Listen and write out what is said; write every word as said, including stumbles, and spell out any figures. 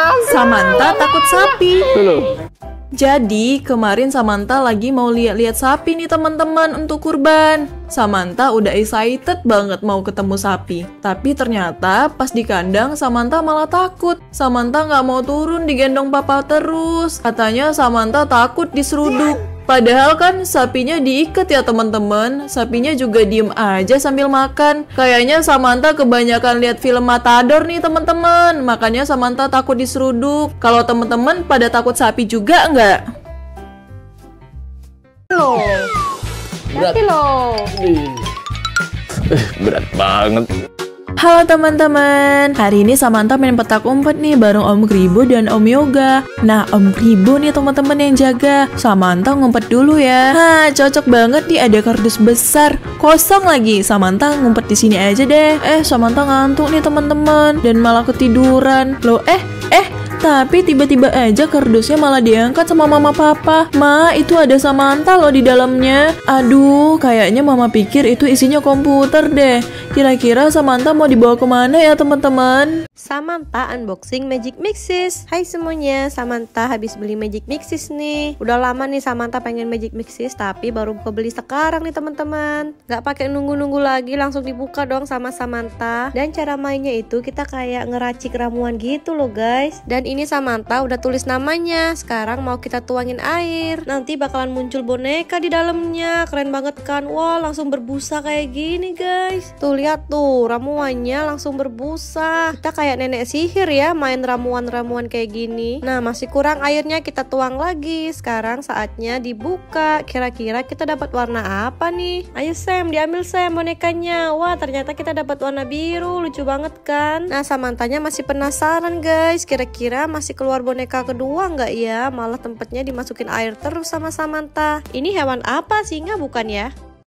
Samantha takut sapi. Jadi kemarin Samantha lagi mau lihat-lihat sapi nih teman-teman untuk kurban. Samantha udah excited banget mau ketemu sapi. Tapi ternyata pas di kandang Samantha malah takut. Samantha nggak mau turun digendong papa terus. Katanya Samantha takut diseruduk. Padahal kan sapinya diikat ya teman-teman. Sapinya juga diem aja sambil makan. Kayaknya Samantha kebanyakan lihat film Matador nih teman-teman. Makanya Samantha takut diseruduk. Kalau teman-teman pada takut sapi juga nggak? Loh, berarti loh. Berat banget. Halo teman-teman, hari ini Samantha main petak umpet nih bareng Om Kribo dan Om Yoga. Nah, Om Kribo nih teman-teman yang jaga. Samantha ngumpet dulu ya. Nah, cocok banget nih ada kardus besar. Kosong lagi. Samantha ngumpet di sini aja deh. Eh, Samantha ngantuk nih teman-teman dan malah ketiduran. Loh, eh, eh tapi tiba-tiba aja kardusnya malah diangkat sama mama papa. Ma, itu ada Samantha loh di dalamnya. Aduh, kayaknya mama pikir itu isinya komputer deh. Kira-kira Samantha mau dibawa kemana ya teman-teman? Samantha unboxing Magic Mixes. Hai semuanya, Samantha habis beli Magic Mixes nih. Udah lama nih Samantha pengen Magic Mixes, tapi baru buka beli sekarang nih teman-teman. Gak pakai nunggu-nunggu lagi, langsung dibuka dong sama Samantha. Dan cara mainnya itu kita kayak ngeracik ramuan gitu loh guys. Dan ini Samantha udah tulis namanya. Sekarang mau kita tuangin air. Nanti bakalan muncul boneka di dalamnya. Keren banget kan? Wah, langsung berbusa kayak gini guys. Tuh lihat tuh, ramuannya langsung berbusa. Kita kayak nenek sihir ya main ramuan-ramuan kayak gini. Nah, masih kurang airnya, kita tuang lagi. Sekarang saatnya dibuka. Kira-kira kita dapat warna apa nih? Ayo Sam, diambil Sam bonekanya. Wah, ternyata kita dapat warna biru. Lucu banget kan? Nah, Samanthanya masih penasaran guys. Kira-kira masih keluar boneka kedua nggak ya? Malah tempatnya dimasukin air terus sama Samantha. Ini hewan apa? Singa bukan ya?